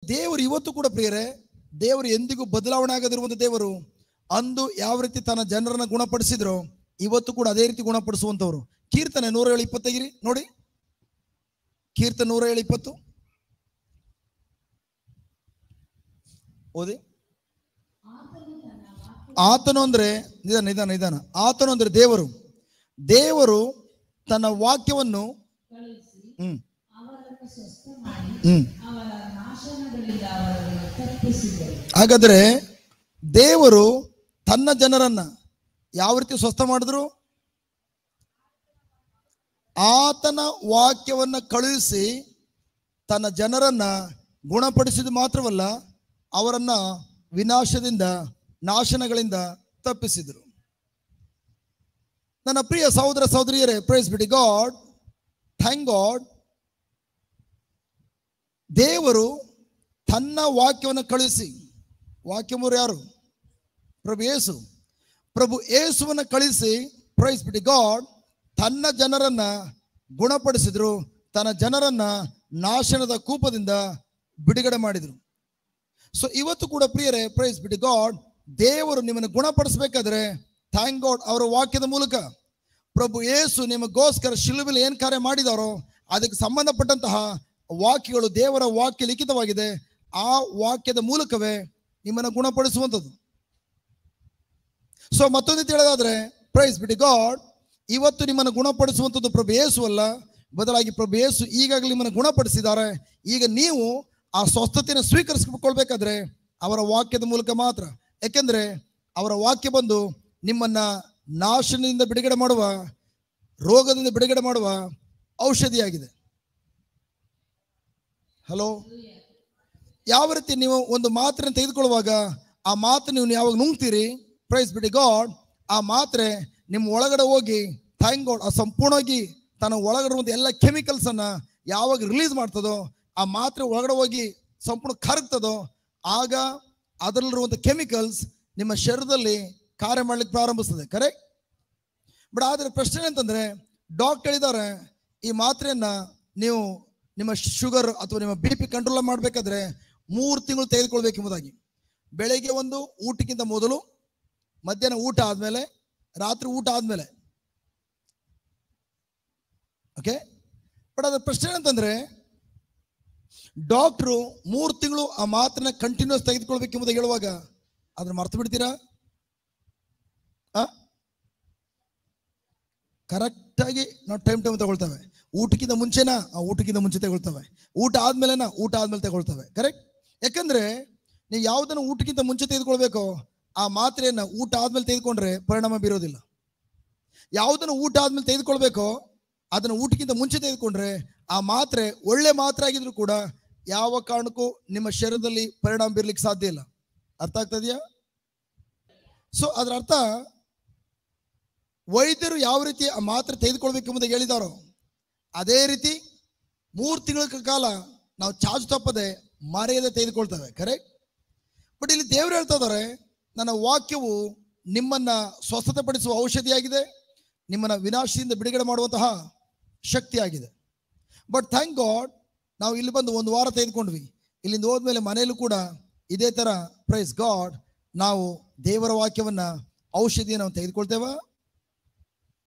ದೇವರು ಇವತ್ತು ಕೂಡ ಪ್ರಿಯರೇ, ದೇವರು ಎಂದಿಗೂ ಬದಲಾವಣೆ ಆಗದಿರುವಂಥ ದೇವರು. ಅಂದು ಯಾವ ರೀತಿ ತನ್ನ ಜನರನ್ನ ಗುಣಪಡಿಸಿದ್ರು ಇವತ್ತು ಕೂಡ ಅದೇ ರೀತಿ ಗುಣಪಡಿಸುವಂಥವ್ರು. ಕೀರ್ತನೆ 107:20 ತೆಗಿರಿ ನೋಡಿ. ಕೀರ್ತನೆ 107:20 ಓದಿ. ಆತನು ಅಂದ್ರೆ ನಿಧಾನ. ಆತನು ಅಂದ್ರೆ ದೇವರು ತನ್ನ ವಾಕ್ಯವನ್ನು ಹಾಗಾದ್ರೆ ದೇವರು ತನ್ನ ಜನರನ್ನ ಯಾವ ರೀತಿ ಸ್ವಸ್ಥ ಮಾಡಿದ್ರು? ಆತನ ವಾಕ್ಯವನ್ನ ಕಳುಹಿಸಿ ತನ್ನ ಜನರನ್ನ ಗುಣಪಡಿಸಿದ ಮಾತ್ರವಲ್ಲ, ಅವರನ್ನ ವಿನಾಶದಿಂದ, ನಾಶನಗಳಿಂದ ತಪ್ಪಿಸಿದರು. ನನ್ನ ಪ್ರಿಯ ಸಹೋದರ ಸಹೋದರಿಯರೇ, praise be to God, thank God. ದೇವರು ತನ್ನ ವಾಕ್ಯವನ್ನು ಕಳಿಸಿ, ವಾಕ್ಯಮೂರು ಯಾರು? ಪ್ರಭು ಯೇಸುವನ್ನು ಕಳಿಸಿ, ಪ್ರೈಸ್ ಬಿ ಟು ಗಾಡ್, ತನ್ನ ಜನರನ್ನ ಗುಣಪಡಿಸಿದ್ರು, ತನ್ನ ಜನರನ್ನ ನಾಶನದ ಕೂಪದಿಂದ ಬಿಡುಗಡೆ ಮಾಡಿದ್ರು. ಸೊ ಇವತ್ತು ಕೂಡ ಪ್ರಿಯರೇ, ಪ್ರೈಸ್ ಬಿ ಟು ಗಾಡ್, ದೇವರು ನಿಮ್ಮನ್ನು ಗುಣಪಡಿಸಬೇಕಾದ್ರೆ ಥ್ಯಾಂಕ್ ಗಾಡ್ ಅವರ ವಾಕ್ಯದ ಮೂಲಕ ಪ್ರಭು ಯೇಸು ನಿಮಗೋಸ್ಕರ ಶಿಲುಬೆಯಲ್ಲಿ ಏನು ಕಾರ್ಯ ಮಾಡಿದಾರೋ ಅದಕ್ಕೆ ಸಂಬಂಧಪಟ್ಟಂತಹ ವಾಕ್ಯಗಳು ದೇವರ ವಾಕ್ಯ ಲಿಖಿತವಾಗಿದೆ. ಆ ವಾಕ್ಯದ ಮೂಲಕವೇ ನಿಮ್ಮನ್ನು ಗುಣಪಡಿಸುವಂಥದ್ದು. ಸೊ ಮತ್ತೊಂದು ಹೇಳೋದಾದ್ರೆ, ಪ್ರೈಸ್ ಬಿ ಟು ಗಾಡ್, ಇವತ್ತು ನಿಮ್ಮನ್ನು ಗುಣಪಡಿಸುವಂಥದ್ದು ಪ್ರಭು ಯೇಸು ಅಲ್ಲ, ಬದಲಾಗಿ ಪ್ರಭು ಯೇಸು ಈಗಾಗಲೇ ನಿಮ್ಮನ್ನು ಗುಣಪಡಿಸಿದ್ದಾರೆ. ಈಗ ನೀವು ಆ ಸ್ವಸ್ಥತೆಯನ್ನು ಸ್ವೀಕರಿಸಿಕೊಳ್ಬೇಕಾದ್ರೆ ಅವರ ವಾಕ್ಯದ ಮೂಲಕ ಮಾತ್ರ. ಯಾಕೆಂದ್ರೆ ಅವರ ವಾಕ್ಯ ಬಂದು ನಿಮ್ಮನ್ನ ನಾಶನದಿಂದ ಬಿಡುಗಡೆ ಮಾಡುವ, ರೋಗದಿಂದ ಬಿಡುಗಡೆ ಮಾಡುವ ಔಷಧಿಯಾಗಿದೆ. ಹಲೋ, ಯಾವ ರೀತಿ ನೀವು ಒಂದು ಮಾತ್ರೆಯನ್ನು ತೆಗೆದುಕೊಳ್ಳುವಾಗ ಆ ಮಾತ್ರೆ ನೀವು ಯಾವಾಗ ನುಂಗ್ತೀರಿ, ಪ್ರೈಸ್ ಬಿ ಟು ಗಾಡ್, ಆ ಮಾತ್ರೆ ನಿಮ್ಮ ಒಳಗಡೆ ಹೋಗಿ ಥ್ಯಾಂಕ್ ಗಾಡ್ ಆ ಸಂಪೂರ್ಣವಾಗಿ ತನ್ನ ಒಳಗಡೆ ಎಲ್ಲ ಕೆಮಿಕಲ್ಸ್ ಅನ್ನ ಯಾವಾಗ ರಿಲೀಸ್ ಮಾಡ್ತದೋ, ಆ ಮಾತ್ರೆ ಒಳಗಡೆ ಹೋಗಿ ಸಂಪೂರ್ಣ ಕರಗ್ತದೋ, ಆಗ ಅದರಲ್ಲಿರುವಂಥ ಕೆಮಿಕಲ್ಸ್ ನಿಮ್ಮ ಶರೀರದಲ್ಲಿ ಕಾರ್ಯ ಮಾಡ್ಲಿಕ್ಕೆ ಪ್ರಾರಂಭಿಸ್ತದೆ. ಕರೆಕ್ಟ್. ಬಟ್ ಆದರೆ ಪ್ರಶ್ನೆ ಅಂತಂದ್ರೆ, ಡಾಕ್ಟರ್ ಹೇಳಿದ್ದಾರೆ ಈ ಮಾತ್ರೆಯನ್ನ ನೀವು ನಿಮ್ಮ ಶುಗರ್ ಅಥವಾ ನಿಮ್ಮ BP ಕಂಟ್ರೋಲ್ ಮಾಡಬೇಕಾದ್ರೆ 3 ತಿಂಗಳು ತೆಗೆದುಕೊಳ್ಬೇಕೆಂಬುದಾಗಿ. ಬೆಳಗ್ಗೆ ಒಂದು ಊಟಕ್ಕಿಂತ ಮೊದಲು, ಮಧ್ಯಾಹ್ನ ಊಟ ಆದ್ಮೇಲೆ, ರಾತ್ರಿ ಊಟ ಆದ್ಮೇಲೆ. ಓಕೆ. ಬಟ್ ಅದ್ರ ಪ್ರಶ್ನೆ ಅಂತಂದ್ರೆ, ಡಾಕ್ಟ್ರು 3 ತಿಂಗಳು ಆ ಮಾತ್ರನ್ನ ಕಂಟಿನ್ಯೂಸ್ ತೆಗೆದುಕೊಳ್ಬೇಕೆಂಬುದಾಗಿ ಹೇಳುವಾಗ ಅದನ್ನ ಮರ್ತು ಬಿಡ್ತೀರಾ? ಕರೆಕ್ಟಾಗಿ ನಾವು ಟೈಮ್ ತಗೊಳ್ತೇವೆ. ಊಟಕ್ಕಿಂತ ಮುಂಚೆನಾ? ಊಟಕ್ಕಿಂತ ಮುಂಚೆ ತಗೊಳ್ತೇವೆ. ಊಟ ಆದ್ಮೇಲೆನಾ? ಊಟ ಆದ್ಮೇಲೆ ತಗೊಳ್ತೇವೆ. ಕರೆಕ್ಟ್. ಯಾಕಂದ್ರೆ ನೀವು ಯಾವುದನ್ನು ಊಟಕ್ಕಿಂತ ಮುಂಚೆ ತೆಗೆದುಕೊಳ್ಬೇಕೋ ಆ ಮಾತ್ರೆಯನ್ನ ಊಟ ಆದ್ಮೇಲೆ ತೆಗೆದುಕೊಂಡ್ರೆ ಪರಿಣಾಮ ಬೀರೋದಿಲ್ಲ. ಯಾವುದನ್ನು ಊಟ ಆದ್ಮೇಲೆ ತೆಗೆದುಕೊಳ್ಬೇಕೋ ಅದನ್ನು ಊಟಕ್ಕಿಂತ ಮುಂಚೆ ತೆಗೆದುಕೊಂಡ್ರೆ ಆ ಮಾತ್ರೆ ಒಳ್ಳೆ ಮಾತ್ರೆ ಆಗಿದ್ರು ಕೂಡ ಯಾವ ಕಾರಣಕ್ಕೂ ನಿಮ್ಮ ಶರೀರದಲ್ಲಿ ಪರಿಣಾಮ ಬೀರ್ಲಿಕ್ಕೆ ಸಾಧ್ಯ ಇಲ್ಲ. ಅರ್ಥ ಆಗ್ತದೆಯಾ? ಸೊ ಅದರ ಅರ್ಥ, ವೈದ್ಯರು ಯಾವ ರೀತಿ ಆ ಮಾತ್ರೆ ತೆಗೆದುಕೊಳ್ಬೇಕೆಂಬುದಾಗಿ ಹೇಳಿದಾರೋ ಅದೇ ರೀತಿ 3 ತಿಂಗಳ ಕಾಲ ನಾವು ಚಾಚು ತಪ್ಪದೆ ಮರೆಯದೆ ತೆಗೆದುಕೊಳ್ತೇವೆ. ಕರೆಕ್ಟ್. ಬಟ್ ಇಲ್ಲಿ ದೇವರು ಹೇಳ್ತಾ ಇದ್ದಾರೆ, ನನ್ನ ವಾಕ್ಯವು ನಿಮ್ಮನ್ನ ಸ್ವಸ್ಥತೆ ಪಡಿಸುವ ಔಷಧಿಯಾಗಿದೆ, ನಿಮ್ಮನ್ನ ವಿನಾಶದಿಂದ ಬಿಡುಗಡೆ ಮಾಡುವಂತಹ ಶಕ್ತಿಯಾಗಿದೆ. ಬಟ್ ಥ್ಯಾಂಕ್ ಗಾಡ್, ನಾವು ಇಲ್ಲಿ ಬಂದು 1 ವಾರ ತೆಗೆದುಕೊಂಡ್ವಿ. ಇಲ್ಲಿಂದ ಹೋದ್ಮೇಲೆ ಮನೆಯಲ್ಲೂ ಕೂಡ ಇದೇ ತರ, ಪ್ರೈಸ್ ಗಾಡ್, ನಾವು ದೇವರ ವಾಕ್ಯವನ್ನ ಔಷಧಿಯನ್ನು ನಾವು ತೆಗೆದುಕೊಳ್ತೇವೆ.